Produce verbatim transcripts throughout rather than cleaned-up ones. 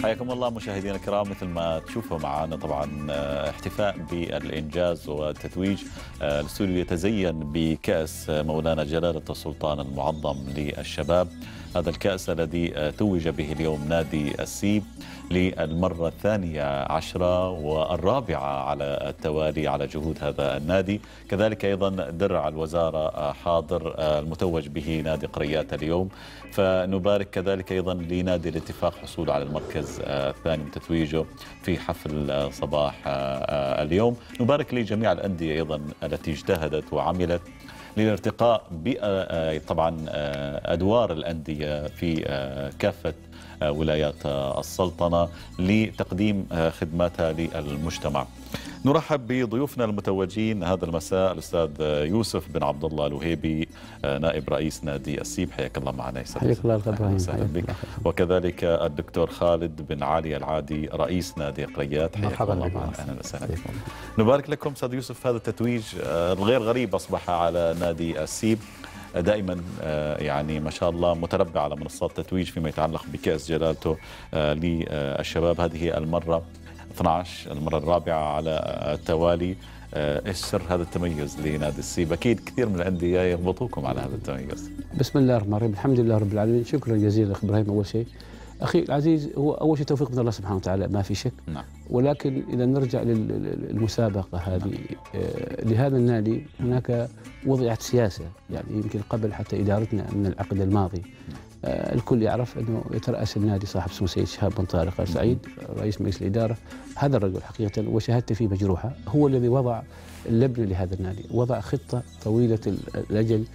حياكم الله مشاهدينا الكرام. مثل ما تشوفوا معنا طبعا احتفاء بالإنجاز والتتويج. الاستوديو يتزين بكأس مولانا جلالة السلطان المعظم للشباب، هذا الكأس الذي توج به اليوم نادي السيب للمرة الثانية عشرة والرابعة على التوالي على جهود هذا النادي. كذلك أيضا درع الوزارة حاضر المتوج به نادي قريات اليوم، فنبارك كذلك أيضا لنادي الاتفاق حصول على المركز الثاني وتتويجه في حفل صباح اليوم. نبارك لجميع الأندية أيضا التي اجتهدت وعملت للارتقاء طبعا أدوار الأندية في كافة ولايات السلطنة لتقديم خدماتها للمجتمع. نرحب بضيوفنا المتوجين هذا المساء، الأستاذ يوسف بن عبد الله الوهيبي نائب رئيس نادي السيب، حياك الله معنا. حياك الله ابراهيم. وسهلا بك. وكذلك الدكتور خالد بن علي العادي رئيس نادي قريات، حياك الله معنا. اهلا وسهلا بك. نبارك لكم استاذ يوسف، هذا التتويج الغير غريب اصبح على نادي السيب، دائما يعني ما شاء الله متربع على منصات التتويج فيما يتعلق بكأس جلالته للشباب. هذه المرة اثنتي عشرة، المرة الرابعة على التوالي. ايش سر هذا التميز لنادي السيب؟ اكيد كثير من الانديه يربطوكم على هذا التميز. بسم الله الرحمن الرحيم، الحمد لله رب العالمين، شكرا جزيلا اخ ابراهيم. اول شيء اخي العزيز، هو اول شيء توفيق من الله سبحانه وتعالى ما في شك. نعم. ولكن اذا نرجع للمسابقه هذه، نعم. لهذا النادي هناك وضعت سياسه، يعني يمكن قبل حتى ادارتنا من العقد الماضي. آه الكل يعرف انه يترأس النادي صاحب سمو سيد شهاب بن طارق آل سعيد رئيس مجلس الاداره. هذا الرجل حقيقه وشهادته فيه مجروحه، هو الذي وضع اللبنه لهذا النادي، وضع خطه طويله الاجل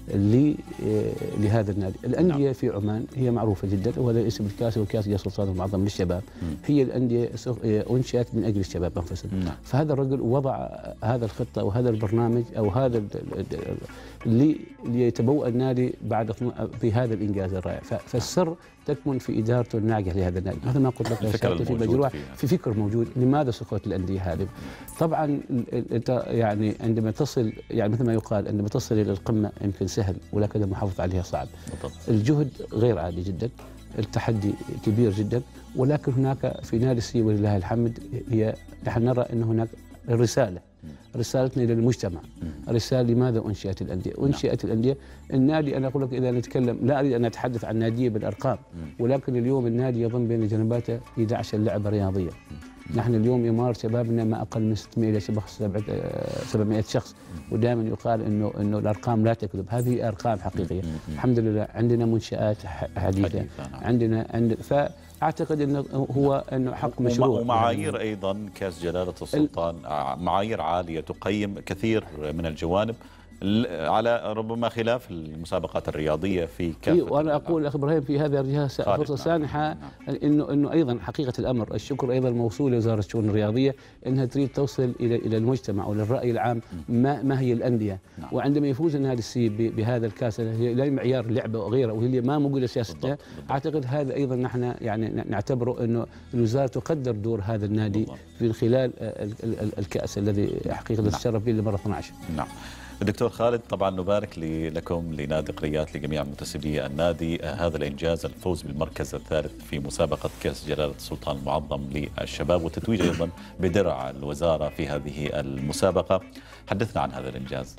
لهذا النادي. الأندية في عمان هي معروفة جدا، وهذا اسم الكاس وكاس جلالة السلطان المعظم للشباب. هي الأندية أنشئت من أجل الشباب أنفسهم. فهذا الرجل وضع هذا الخطة وهذا البرنامج أو هذا اللي ليتبوأ النادي بعد في هذا الإنجاز الرائع. فالسر تكمن في إدارته الناجحة لهذا النادي. مثل ما قلت لك في مجروح، في فكر موجود. لماذا سقطت الأندية هذه؟ طبعا أنت يعني عندما تصل، يعني مثل ما يقال عندما تصل إلى القمة يمكن سهل، ولكن المحافظة عليها صعب. الجهد غير عادي جدا، التحدي كبير جدا، ولكن هناك في نادي السيب ولله الحمد هي نحن نرى أن هناك رسالة، رسالتنا إلى المجتمع. رسالة لماذا أنشئت الأندية؟ أنشئت الأندية النادي، أنا أقول لك إذا نتكلم، لا أريد أن أتحدث عن نادية بالأرقام، ولكن اليوم النادي يضم بين جنباته أحد عشر لعبة رياضية. نحن اليوم يمارس شبابنا ما أقل من ستمائة إلى سبعمائة شخص، ودائما يقال إنه إنه الأرقام لا تكذب، هذه أرقام حقيقية. الحمد لله عندنا منشآت حديثة، عندنا عند فأعتقد إنه هو إنه حق مشروع. ومعايير أيضا كأس جلالة السلطان، معايير عالية تقيم كثير من الجوانب على ربما خلاف المسابقات الرياضيه في كافه. وانا اقول اخ ابراهيم في هذا الجهه فرصه سانحه، نعم. انه انه ايضا حقيقه الامر الشكر ايضا موصول لوزاره الشؤون الرياضيه، انها تريد توصل الى الى المجتمع وللراي العام ما ما هي الانديه. نعم. وعندما يفوز النادي السيب بهذا الكاس، هي لا معيار لعبه وغيره، وهي ما موجوده سياستها. اعتقد هذا ايضا نحن يعني نعتبره انه الوزاره تقدر دور هذا النادي بالضبط. من خلال الكاس الذي حقيقه تشرف به للمره اثنتي عشرة. نعم. الدكتور خالد، طبعا نبارك لكم لنادي قريات لجميع منتسبي النادي هذا الانجاز، الفوز بالمركز الثالث في مسابقه كاس جلاله السلطان المعظم للشباب، والتتويج ايضا بدرع الوزاره في هذه المسابقه. حدثنا عن هذا الانجاز.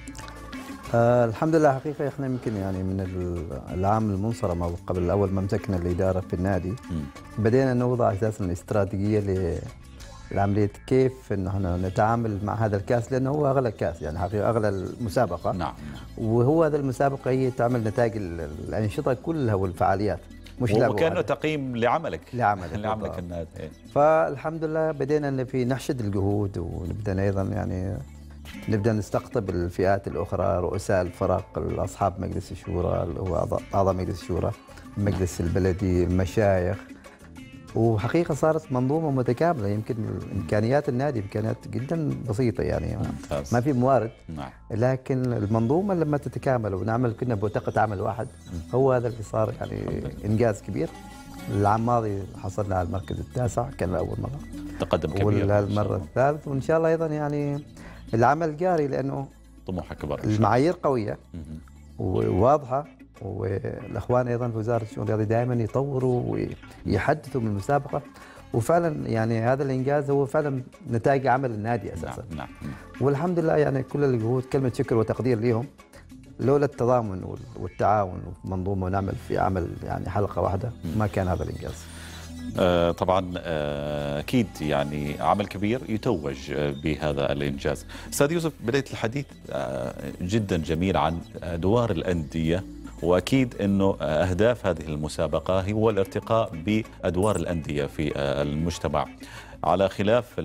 آه الحمد لله، حقيقه احنا يمكن يعني من العام المنصرم او قبل اول ما مسكنا الاداره في النادي م. بدينا نوضع اساسا الاستراتيجيه ل العملية كيف انه نتعامل مع هذا الكاس، لانه هو اغلى كاس يعني حقيقة اغلى المسابقة. نعم. وهو هذا المسابقة هي تعمل نتائج الأنشطة كلها والفعاليات، مش لعبة وكأنه تقييم لعملك لعملك لعملك النادي. فالحمد لله بدينا ان في نحشد الجهود، ونبدا ايضا يعني نبدا نستقطب الفئات الاخرى، رؤساء الفرق، اصحاب مجلس الشورى اللي هو اعضاء مجلس الشورى، المجلس البلدي، المشايخ. وحقيقة صارت منظومة متكاملة. يمكن إمكانيات النادي إمكانيات جدا بسيطة، يعني ممتاز. ما في موارد. نعم. لكن المنظومة لما تتكامل ونعمل كنا بوتقة عمل واحد، هو هذا اللي صار يعني إنجاز كبير. العام الماضي حصلنا على المركز التاسع، كان أول مرة تقدم كبير، والمرة الثالث، وإن شاء الله أيضا يعني العمل جاري، لأنه طموحك كبر، المعايير قوية وواضحة، والاخوان ايضا في وزاره الشؤون الرياضيه دائما يطوروا ويحدثوا من المسابقه، وفعلا يعني هذا الانجاز هو فعلا نتائج عمل النادي اساسا. نعم. نعم. والحمد لله يعني كل الجهود كلمه شكر وتقدير لهم، لولا التضامن والتعاون ومنظومه ونعمل في عمل يعني حلقه واحده ما كان هذا الانجاز. آه طبعا آه اكيد يعني عمل كبير يتوج آه بهذا الانجاز. استاذ يوسف، بدايه الحديث آه جدا جميل عن ادوار الانديه، واكيد انه اهداف هذه المسابقه هو الارتقاء بادوار الانديه في آه المجتمع، على خلاف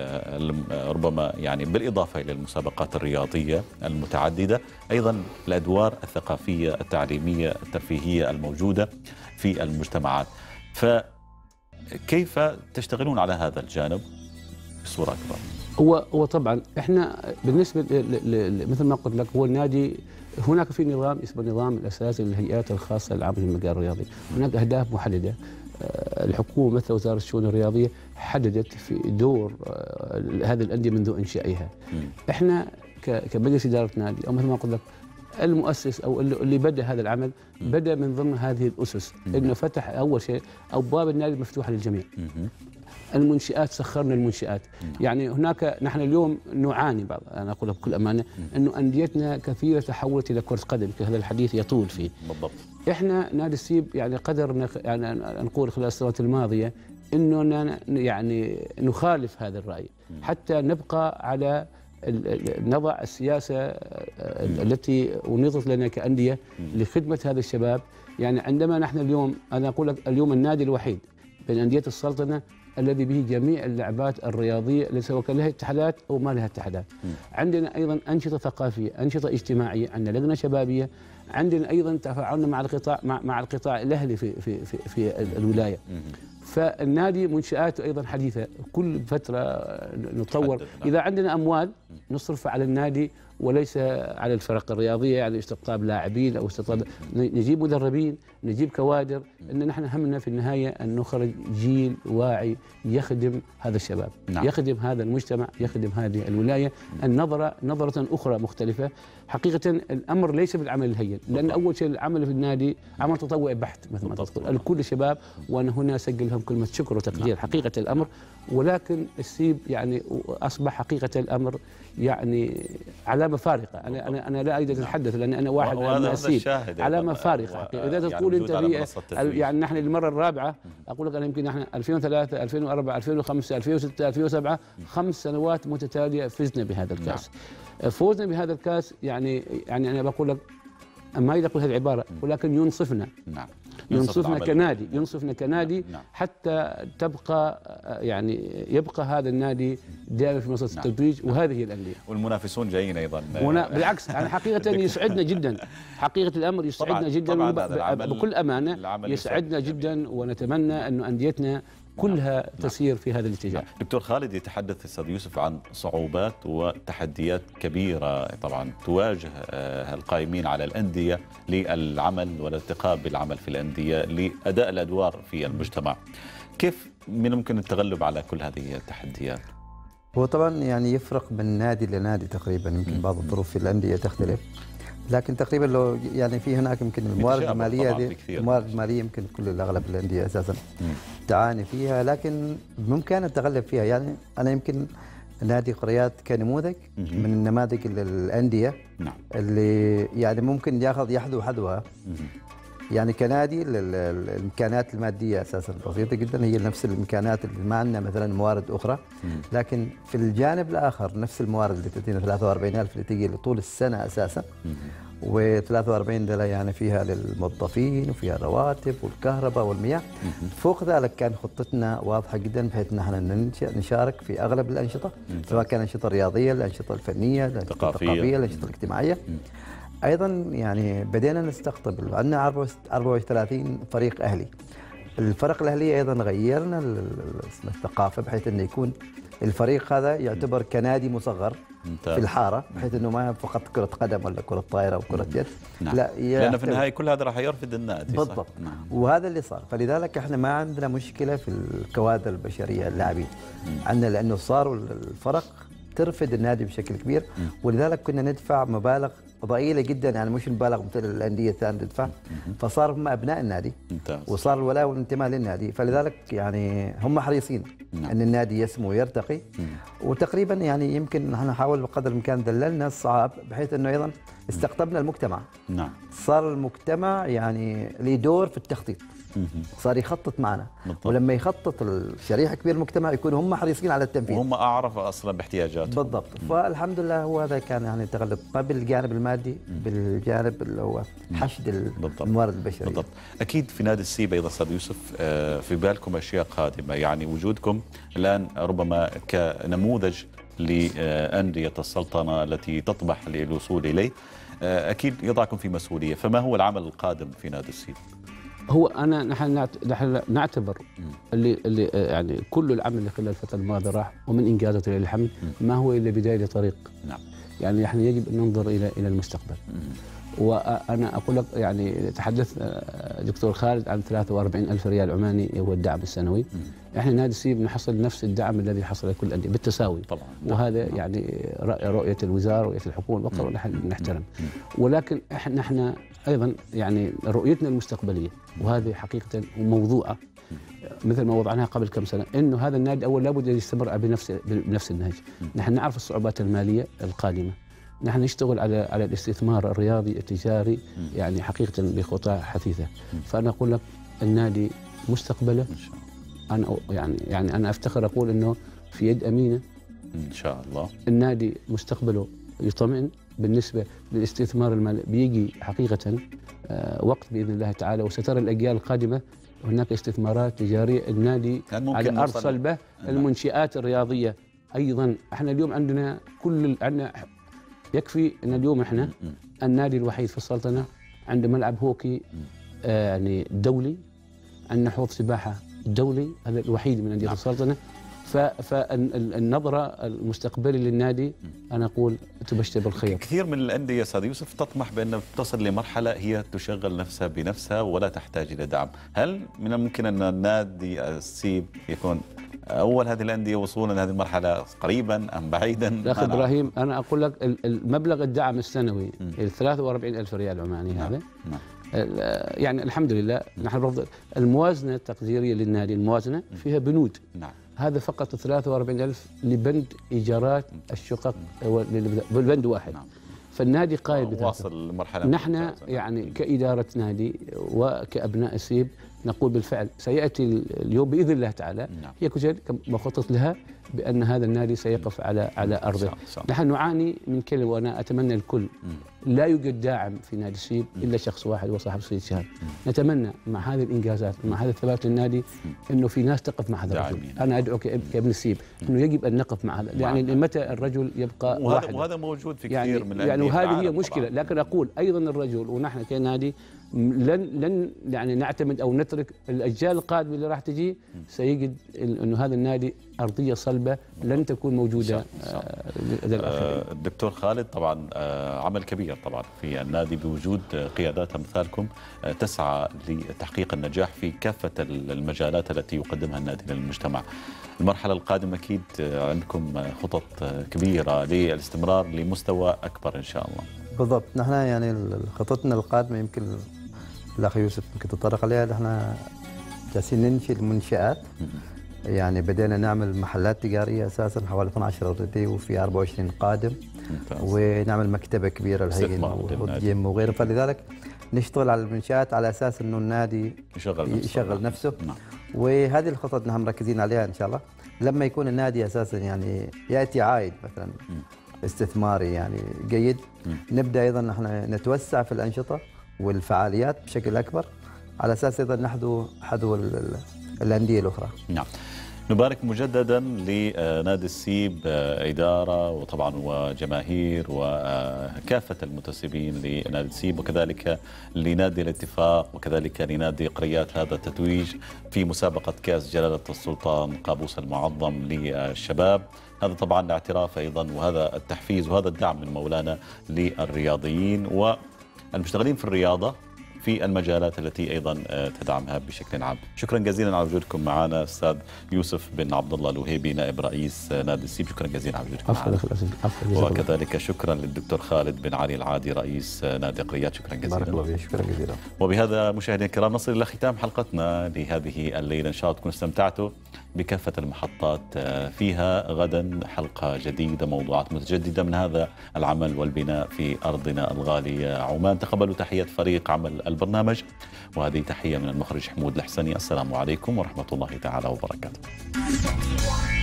ربما يعني بالاضافه الى المسابقات الرياضيه المتعدده، ايضا الادوار الثقافيه التعليميه الترفيهيه الموجوده في المجتمعات. ف كيف تشتغلون على هذا الجانب بصوره اكبر؟ هو هو طبعا احنا بالنسبه مثل ما قلت لك، هو النادي هناك في نظام اسمه النظام الاساسي للهيئات الخاصه للعمل في المجال الرياضي، هناك اهداف محدده. الحكومه مثل وزاره الشؤون الرياضيه حددت في دور هذه الانديه منذ انشائها. احنا كمجلس اداره نادي او مثل ما قلت لك المؤسس او اللي بدا هذا العمل بدا من ضمن هذه الاسس، انه فتح اول شيء ابواب النادي مفتوحه للجميع. المنشآت سخرنا المنشآت، يعني هناك نحن اليوم نعاني بعض، انا اقولها بكل امانه انه انديتنا كثيره تحولت الى كره قدم، هذا الحديث يطول فيه. بالضبط. احنا نادي السيب يعني قدرنا يعني نقول خلال السنوات الماضيه انه يعني نخالف هذا الراي حتى نبقى على نضع السياسه التي ونضت لنا كانديه لخدمه هذا الشباب. يعني عندما نحن اليوم، انا اقول لك اليوم النادي الوحيد بين انديه السلطنه الذي به جميع اللعبات الرياضيه سواء كان لها اتحادات او ما لها اتحادات. عندنا ايضا انشطه ثقافيه، انشطه اجتماعيه، عندنا لجنه شبابيه، عندنا ايضا تفاعلنا مع القطاع مع, مع القطاع الاهلي في في في, في الولايه. فالنادي منشآته ايضا حديثه، كل فتره نطور. اذا عندنا اموال نصرف على النادي وليس على الفرق الرياضيه، يعني استقطاب لاعبين او استقطاب، نجيب مدربين، نجيب كوادر، ان نحن همنا في النهايه ان نخرج جيل واعي يخدم هذا الشباب، نعم. يخدم هذا المجتمع، يخدم هذه الولايه. النظره نظره اخرى مختلفه. حقيقه الامر ليس بالعمل الهين، لان اول شيء العمل في النادي عمل تطوعي بحت مثل ما تقول، الكل شباب، وانا هنا اسجل لهم كلمه شكر وتقدير. نعم. حقيقه الامر، ولكن السيب يعني اصبح حقيقه الامر يعني علامه فارقه. انا انا انا لا اريد ان اتحدث لان انا واحد من السيب، علامه فارقه. اذا تقول انت في يعني نحن المره الرابعه اقول لك انا يمكن نحن ألفين وثلاثة ألفين وأربعة ألفين وخمسة ألفين وستة ألفين وسبعة خمس سنوات متتاليه فزنا بهذا الكاس. نعم. فوزنا بهذا الكاس يعني يعني انا بقول لك ما اريد اقول هذه العباره، ولكن ينصفنا. نعم. ينصفنا كنادي، ينصفنا كنادي. نعم. حتى تبقى يعني يبقى هذا النادي دائما في منصه. نعم. التتويج، وهذه هي الانديه. والمنافسون جايين ايضا. بالعكس يعني حقيقه يسعدنا جدا، حقيقه الامر يسعدنا طبعًا جدا. طبعًا بكل امانه يسعدنا جدا، ونتمنى انه انديتنا كلها. نعم. تسير في هذا الاتجاه. نعم. دكتور خالد، يتحدث استاذ يوسف عن صعوبات وتحديات كبيره طبعا تواجه القائمين على الانديه للعمل والارتقاء بالعمل في الانديه لاداء الادوار في المجتمع. كيف من ممكن التغلب على كل هذه التحديات؟ هو طبعا يعني يفرق من نادي لنادي تقريبا، يمكن بعض الظروف في الانديه تختلف، لكن تقريبا لو يعني في هناك يمكن الموارد الماليه دي الموارد الماليه يمكن كل الاغلب الانديه اساسا تعاني فيها، لكن ممكن نتغلب فيها. يعني انا يمكن نادي قريات كنموذج من النماذج الانديه. نعم. اللي يعني ممكن ياخذ يحذو حذوها. يعني كنادي الامكانات الماديه اساسا بسيطه جدا، هي نفس الامكانات اللي ما عندنا مثلا موارد اخرى، لكن في الجانب الاخر نفس الموارد اللي تدينا ثلاثة وأربعين ألف اللي تجي طول السنه اساسا، و43 دولار يعني فيها للموظفين وفيها الرواتب والكهرباء والمياه. فوق ذلك كان خطتنا واضحه جدا بحيث نحن نشارك في اغلب الانشطه، سواء كان الانشطه الرياضيه، الانشطه الفنيه، الانشطه الثقافيه، الانشطه الاجتماعيه. ايضا يعني بدينا نستقطب، عندنا أربعة وثلاثين فريق اهلي. الفرق الاهليه ايضا غيرنا الثقافه بحيث انه يكون الفريق هذا يعتبر كنادي مصغر في الحاره، بحيث انه ما فقط كره قدم ولا كره طائره او كره يد. نعم. لا، لان في النهايه كل هذا راح يرفد النادي. بالضبط. نعم. وهذا اللي صار، فلذلك احنا ما عندنا مشكله في الكوادر البشريه اللاعبين عندنا، لانه صاروا الفرق ترفد النادي بشكل كبير، ولذلك كنا ندفع مبالغ ضئيله جدا، يعني مش مبالغ مثل الانديه الثانيه تدفع، فصار هم ابناء النادي ممتاز. وصار الولاء والانتماء للنادي، فلذلك يعني هم حريصين نعم. ان النادي يسمو ويرتقي. وتقريبا يعني يمكن نحن نحاول بقدر الامكان ذللنا الصعاب بحيث انه ايضا استقطبنا المجتمع. نعم. صار المجتمع يعني له دور في التخطيط، صار يخطط معنا، ولما يخطط الشريحه كبير المجتمع يكونوا هم حريصين على التنفيذ وهم اعرف اصلا باحتياجاتهم. بالضبط. فالحمد لله هو هذا كان يعني تغلب ما بالجانب المادي، بالجانب اللي هو حشد الموارد البشريه. بالضبط. اكيد في نادي السيب ايضا استاذ يوسف في بالكم اشياء قادمه، يعني وجودكم الان ربما كنموذج لانديه السلطنه التي تطمح للوصول اليه، اكيد يضعكم في مسؤوليه، فما هو العمل القادم في نادي السيب؟ هو انا نحن نحن نعتبر اللي اللي يعني كل العمل اللي خلال الفتره الماضيه راح ومن انجازاته لله الحمد ما هو الا بدايه لطريق. نعم. يعني نحن يجب ان ننظر الى الى المستقبل. وانا اقول لك يعني تحدث دكتور خالد عن ثلاثة وأربعين ألف ريال عماني هو الدعم السنوي. احنا نادي السيب نحصل نفس الدعم الذي حصل لكل الانديه بالتساوي طبعا. وهذا نعم. يعني رؤيه الوزاره ورؤيه الحكومه الوطنيه ونحن نحترم. ولكن احنا احنا ايضا يعني رؤيتنا المستقبليه وهذه حقيقه موضوعه مثل ما وضعناها قبل كم سنه، انه هذا النادي اول لابد ان يستمر بنفس بنفس النهج. نحن نعرف الصعوبات الماليه القادمه، نحن نشتغل على على الاستثمار الرياضي التجاري يعني حقيقه بخطى حثيثه. فانا اقول لك النادي مستقبله انا يعني يعني انا افتخر اقول انه في يد امينه ان شاء الله. النادي مستقبله يطمئن بالنسبه للاستثمار المالي، بيجي حقيقه وقت باذن الله تعالى وسترى الاجيال القادمه هناك استثمارات تجاريه. النادي على ارض صلبه. المنشآت الرياضيه ايضا احنا اليوم عندنا كل عندنا يكفي ان اليوم احنا النادي الوحيد في السلطنه عنده ملعب هوكي آه يعني دولي، عندنا حوض سباحه دولي، هذا الوحيد من انديه السلطنه. فالنظره المستقبليه للنادي انا اقول تبشر بالخير. كثير من الانديه استاذ يوسف تطمح بان تصل لمرحله هي تشغل نفسها بنفسها ولا تحتاج الى دعم، هل من الممكن ان النادي السيب يكون اول هذه الانديه وصولا لهذه المرحله قريبا ام بعيدا؟ اخي ابراهيم انا اقول لك المبلغ الدعم السنوي ال ثلاثة وأربعين ألف ريال عماني نعم. هذا نعم. يعني الحمد لله نحن رفض الموازنه التقديريه للنادي، الموازنه فيها بنود نعم. هذا فقط ثلاثة وأربعين ألف لبند ايجارات الشقق بالبند واحد نعم. فالنادي قائد واصل لمرحله نحن يعني كاداره نادي وكابناء السيب نقول بالفعل سياتي اليوم باذن الله تعالى نعم. هي كل مخطط لها بان هذا النادي سيقف على على ارضه. نحن نعاني من كلمه وانا اتمنى الكل لا يوجد داعم في نادي السيب الا شخص واحد وصاحب سيد شهاب. نتمنى مع هذه الانجازات ومع هذا الثبات للنادي انه في ناس تقف مع هذا الرجل. انا ادعو كابن السيب انه يجب ان نقف مع هذا، يعني متى الرجل يبقى وهذا واحد وهذا موجود في كثير يعني من الانديه يعني وهذه هي مشكله طبعاً. لكن اقول ايضا الرجل ونحن كنادي لن لن يعني نعتمد او نترك الاجيال القادمه اللي راح تجي سيجد انه هذا النادي ارضيه صلبه لن تكون موجوده آه الدكتور خالد طبعا آه عمل كبير طبعا في النادي بوجود قيادات امثالكم آه تسعى لتحقيق النجاح في كافه المجالات التي يقدمها النادي للمجتمع. المرحله القادمه اكيد عندكم خطط كبيره للاستمرار لمستوى اكبر ان شاء الله. بالضبط. نحن يعني خطتنا القادمه يمكن الاخ يوسف يمكن تطرق عليها، احنا جالسين ننشئ المنشآت، يعني بدينا نعمل محلات تجاريه اساسا حوالي اثني عشر اوريدي وفي أربعة وعشرين قادم ممتاز. ونعمل مكتبه كبيره للهيئه والجيم وغيره، فلذلك نشتغل على المنشآت على اساس انه النادي يشغل نفسه, يشغل نفسه. نعم. وهذه الخطط نحن مركزين عليها ان شاء الله. لما يكون النادي اساسا يعني ياتي عائد مثلا م. استثماري يعني جيد م. نبدا ايضا نحن نتوسع في الانشطه والفعاليات بشكل اكبر على اساس ايضا نحذو حذو الانديه الاخرى. نعم. نبارك مجددا لنادي السيب إدارة وطبعا وجماهير وكافة المنتسبين لنادي السيب وكذلك لنادي الاتفاق وكذلك لنادي قريات هذا التتويج في مسابقة كأس جلالة السلطان قابوس المعظم للشباب. هذا طبعا الاعتراف أيضا وهذا التحفيز وهذا الدعم من مولانا للرياضيين والمشتغلين في الرياضة في المجالات التي أيضا تدعمها بشكل عام. شكرا جزيلا على وجودكم معنا أستاذ يوسف بن عبد الله الوهيبي نائب رئيس نادي السيب، شكرا جزيلا على وجودكم معنا. وكذلك شكرا للدكتور خالد بن علي العادي رئيس نادي قريات، شكرا جزيلا. بارك الله فيك، شكرا جزيلا. وبهذا مشاهدينا الكرام نصل إلى ختام حلقتنا لهذه الليلة، إن شاء الله تكونوا استمتعتوا بكافة المحطات فيها. غدا حلقة جديدة، موضوعات متجددة من هذا العمل والبناء في أرضنا الغالية عمان. تقبلوا تحية فريق عمل البرنامج، وهذه تحية من المخرج حمود الحسني. السلام عليكم ورحمة الله تعالى وبركاته.